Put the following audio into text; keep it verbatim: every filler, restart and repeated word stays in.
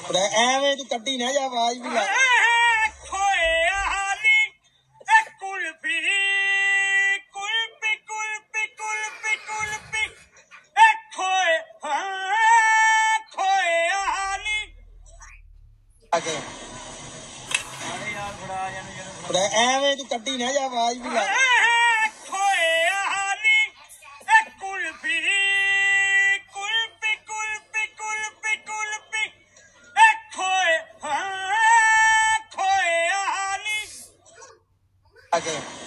ਐਵੇਂ ਤੂੰ ਕੱਢੀ ਨਾ ਜਾ ਆਵਾਜ਼ ਵੀ ਲਾ ਐਵੇਂ ਤੂੰ ਕੱਢੀ ਨਾ ਜਾ ਆਵਾਜ਼ ਵੀ ਲਾ Okay.